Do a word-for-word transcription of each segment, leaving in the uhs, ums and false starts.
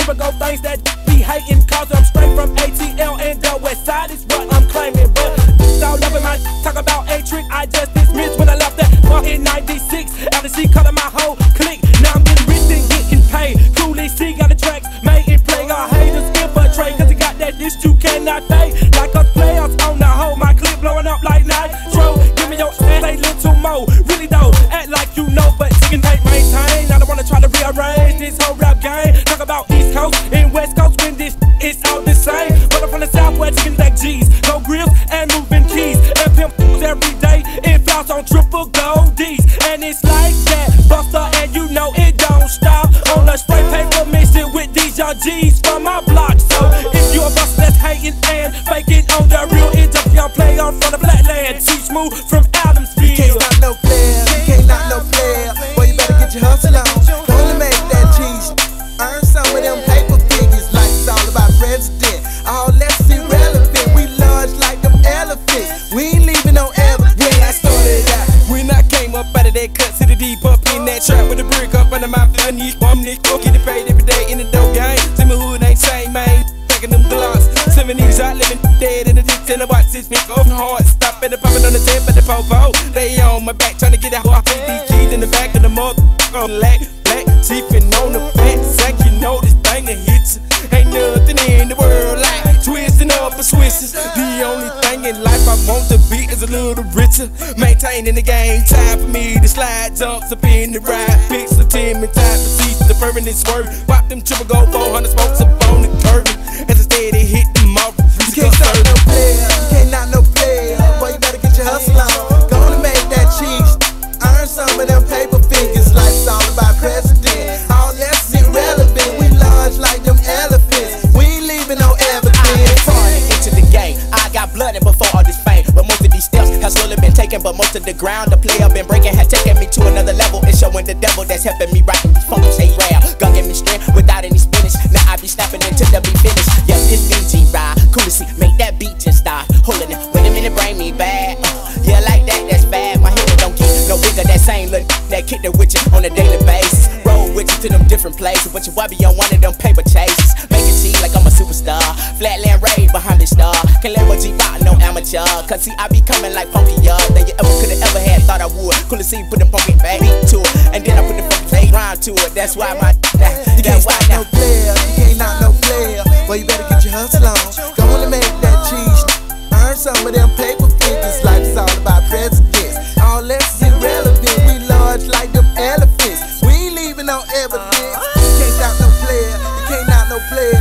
typical things that be hating, cause I'm straight from A T L and the west side is what I'm claiming. But all up in my talk about a trick I just dismissed when I left that bar in ninety-six. After she cut my whole clique, now I'm getting rich and getting paid. Cooley C got the tracks made and play. All haters infiltrate, cause he got that dish you cannot fade. Like us players on the hoe, my clip blowing up like nitro. Give me your ass a little more, really though, act like you know, but chicken ain't maintain. I don't wanna try to rearrange this whole rap game. Talk about East Coast and West Coast when this is all the same. But I'm from the Southwest, chicken like G's, no grills and moving keys. And pimp every day, it flows on triple gold D's. And it's like that, Buster, and you know it don't stop. On a straight paper mission with these young G's from my block. So if you a buster that's hating and faking on the real, it's just young player from the Flatland. T-Smooth from Adamsville. You can't stop no player, you can't knock no player. Boy, you better get your hustle on. Gonna make that cheese, earn some of them paper figures. Like it's all about president. All that's irrelevant. We large like them elephants. We ain't leaving no evidence. When I started out, when I came up out of that cut to the deep up in that trap with a brick up under my funny. I'm Nick, get it paid every day in the dope game. See my hood ain't same, man. Taking them glocks. seventies out living dead in the ditch in the box. Six feet open hard. Stop at the poppin' on the tip at the popo. They on my back trying to get out. I put these keys in the back of the mother. Black, black, teething on the back sack. You know this thing that hits you. Ain't nothing in the world like twisting up a Swisses. The only thing in life I want to be is a little richer. Maintaining the game, time for me to slide, jumps up in the ride. Picks the team and time for seats, the permanent swerve. Pop them triple gold four hundred smokes up on the curve. As I steady hit them off. you can't stop no player, you can't knock no player. Boy, you better get your hustle on. Gonna make that cheese, earn some of them paper figures. Life's all about president. All that's irrelevant. We large like them elephants. We ain't leaving no evidence. Into the game, I got blood in before all this fame. But most of these steps have slowly been taken. But most of the ground the player been breaking has taken me to another level. It's showing the devil that's helping me writing these funks. Hey, rare, gun give me strength without any spinach. Now I be snapping until the beat finish. Yes, it's B G ride, cool to see, make that beat just start. Holding it, wait a minute, bring me back. Uh, yeah, like that, that's bad. My head don't get no bigger. That same look that kick the with you on a daily basis. Roll with you to them different places, but you will be on one of them paper chases. Make it cheap like I'm a superstar. Flatland raid behind the star. Can't let G rock no amateur. Cause see, I be coming like funky y'all than you ever could've ever had thought I would. Cool to see, put them funky beat to it. And then I put the funky play rhyme to it. That's why my you can't stop no player, you can't knock no player. Boy, you better get your hustle on. Gonna make that cheese, earn some of them paper figures. Life's all about presidents. All that's irrelevant. We large like them elephants. We ain't leaving no evidence. You can't stop no player, you can't knock no player.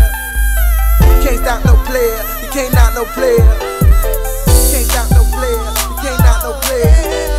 You can't stop no player, you can't knock no player. You can't stop no player, you can't knock no player.